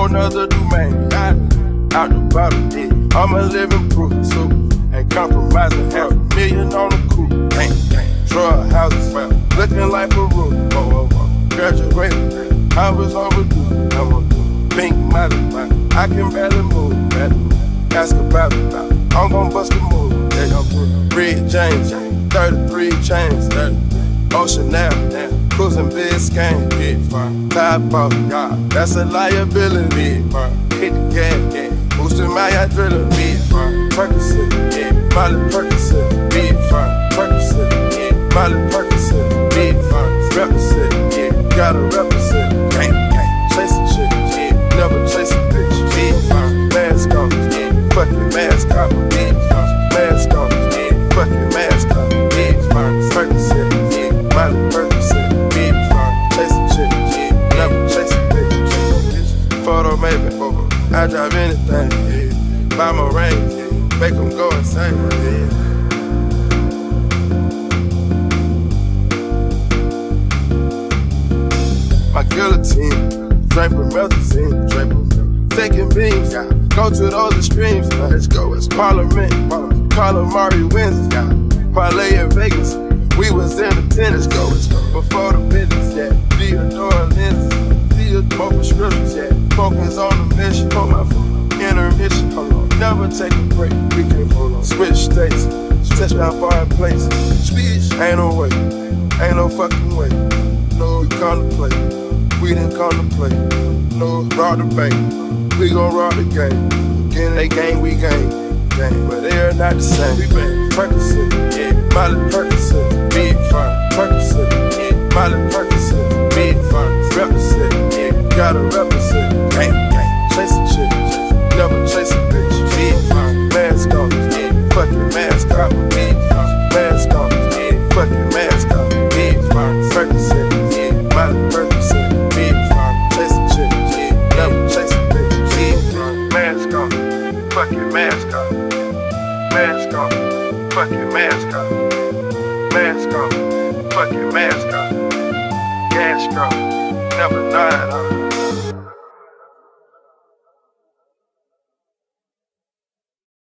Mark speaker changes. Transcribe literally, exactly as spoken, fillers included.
Speaker 1: whole nother domain. Out, out the bottom, yeah. I'm a living proof, so ain't compromising. Half a million on the coupe, bang, bang. Drug houses, looking like a roof. Oh, oh, oh. Graduated, I was overdue. I'm on pink model, I can barely move. Barely move. Ask about it, I'm gon' bust a move. They gon' put Red James, thirty-three chains, Ocean now, cruising Biscayne, big fun. Top off, y'all, that's a liability. Big fun. Hit the gas, yeah. Boosting my adrenaline, big fun. Percocet, yeah. Molly Percocet, big fun. Percocet, yeah. Molly Percocet, big fun. Represent, yeah. Gotta represent, gang, gang. Chase a chick, yeah. Never chase a bitch, big fun. Mask on, yeah. Fucking mask off, big fun. Mask on, yeah. Fucking mask off, big fun. Percocet, yeah. Molly Percocet, big fun. Chase a chick, yeah. Never chase a bitch. Photo maybe, I drive anything, yeah. Buy my range, yeah. Make them go insane, yeah. My guillotine, draping melazine, draping, taking beams, yeah. Go to those extremes, yeah. Let's go, it's Parliament, Parliament. Calamari wins, yeah. Parlay in Vegas, we was in the tennis, go, let's go. Before the business, yeah. Theodore lenses, Theodore prescriptions, yeah. Focus on the mission, hold my phone, intermission, hold on. Never take a break, we can hold on. Switch states, touchdown foreign places. Switch, ain't no way, ain't no fucking way. No, we contemplate, we didn't contemplate. No, rob the bank, we gon' rob the game. Again, they gang, we gang, gang. But they are not the same. We bang, Percocet, yeah. Molly Percocet, big fun. Percocet, yeah. Molly Percocet, big fun. Represent, yeah. Gotta represent, gang, gang. Chase a chick, never chase a bitch. Big fun. Mask off, yeah. Fucking mask off, big fun. Mask off, yeah. Fucking mask off, big fun. Percocet, yeah. Molly Percocet, big fun. Chase a chick, yeah. Never chase a bitch. Big fun. Mask off, fucking mask off. Mask off, fucking mask off. Mask off, fucking mask off. Gas off, never nine off.